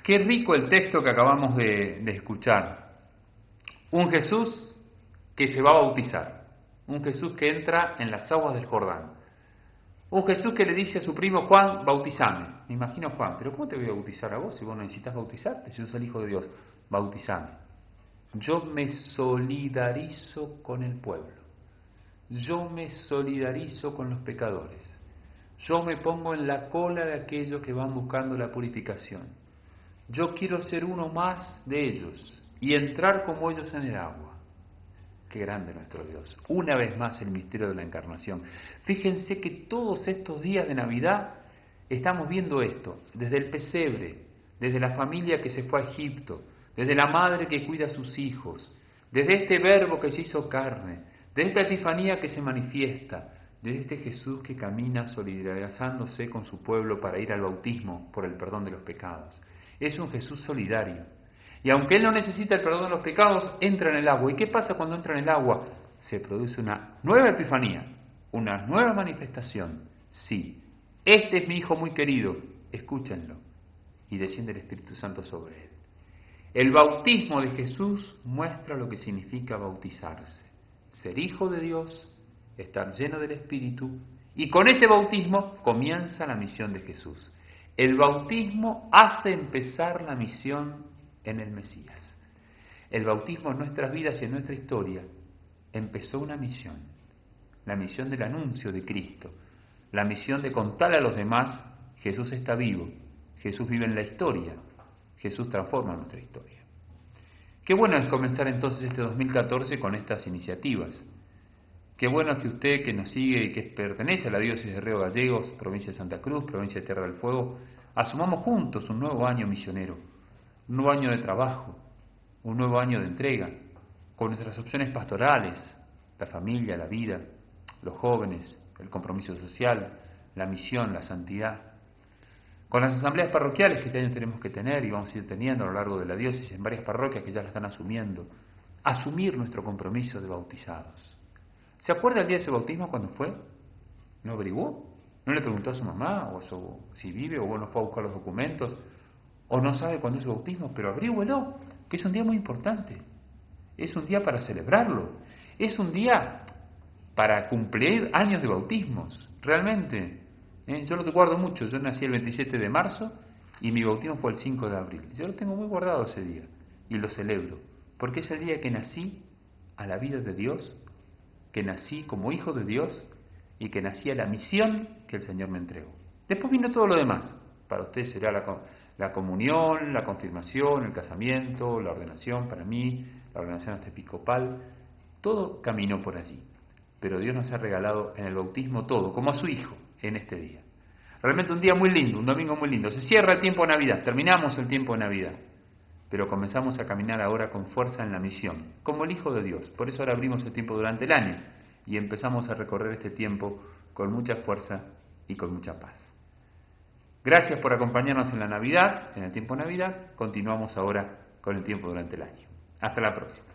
Qué rico el texto que acabamos de escuchar. Un Jesús que se va a bautizar. Un Jesús que entra en las aguas del Jordán. Un Jesús que le dice a su primo Juan, bautizame. Me imagino Juan, pero ¿cómo te voy a bautizar a vos si vos no necesitas bautizarte? Si yo soy el Hijo de Dios, bautizame. Yo me solidarizo con el pueblo. Yo me solidarizo con los pecadores. Yo me pongo en la cola de aquellos que van buscando la purificación. Yo quiero ser uno más de ellos y entrar como ellos en el agua. Qué grande nuestro Dios. Una vez más el misterio de la encarnación. Fíjense que todos estos días de Navidad estamos viendo esto, desde el pesebre, desde la familia que se fue a Egipto, desde la madre que cuida a sus hijos, desde este verbo que se hizo carne, desde esta epifanía que se manifiesta, desde este Jesús que camina solidarizándose con su pueblo para ir al bautismo por el perdón de los pecados. Es un Jesús solidario. Y aunque Él no necesita el perdón de los pecados, entra en el agua. ¿Y qué pasa cuando entra en el agua? Se produce una nueva epifanía, una nueva manifestación. Sí, este es mi Hijo muy querido, escúchenlo. Y desciende el Espíritu Santo sobre Él. El bautismo de Jesús muestra lo que significa bautizarse. Ser hijo de Dios, estar lleno del Espíritu, y con este bautismo comienza la misión de Jesús. El bautismo hace empezar la misión en el Mesías. El bautismo en nuestras vidas y en nuestra historia empezó una misión, la misión del anuncio de Cristo, la misión de contarle a los demás, Jesús está vivo, Jesús vive en la historia, Jesús transforma nuestra historia. Qué bueno es comenzar entonces este 2014 con estas iniciativas. Qué bueno es que usted que nos sigue y que pertenece a la diócesis de Río Gallegos, provincia de Santa Cruz, provincia de Tierra del Fuego, asumamos juntos un nuevo año misionero, un nuevo año de trabajo, un nuevo año de entrega, con nuestras opciones pastorales, la familia, la vida, los jóvenes, el compromiso social, la misión, la santidad, con las asambleas parroquiales que este año tenemos que tener y vamos a ir teniendo a lo largo de la diócesis en varias parroquias que ya la están asumiendo, asumir nuestro compromiso de bautizados. ¿Se acuerda el día de ese bautismo cuando fue? ¿No averiguó? ¿No le preguntó a su mamá o si vive o no fue a buscar los documentos? ¿O no sabe cuándo es su bautismo? Pero averígüelo, que es un día muy importante. Es un día para celebrarlo. Es un día para cumplir años de bautismos. Realmente. Yo lo guardo mucho. Yo nací el 27 de marzo y mi bautismo fue el 5 de abril. Yo lo tengo muy guardado ese día y lo celebro. Porque es el día que nací a la vida de Dios, que nací como hijo de Dios y que nací a la misión que el Señor me entregó. Después vino todo lo demás. Para usted será la comunión, la confirmación, el casamiento, la ordenación para mí, la ordenación hasta episcopal. Todo caminó por allí. Pero Dios nos ha regalado en el bautismo todo, como a su Hijo, en este día. Realmente un día muy lindo, un domingo muy lindo. Se cierra el tiempo de Navidad, terminamos el tiempo de Navidad. Pero comenzamos a caminar ahora con fuerza en la misión, como el Hijo de Dios. Por eso ahora abrimos el tiempo durante el año y empezamos a recorrer este tiempo con mucha fuerza y con mucha paz. Gracias por acompañarnos en la Navidad, en el tiempo de Navidad. Continuamos ahora con el tiempo durante el año. Hasta la próxima.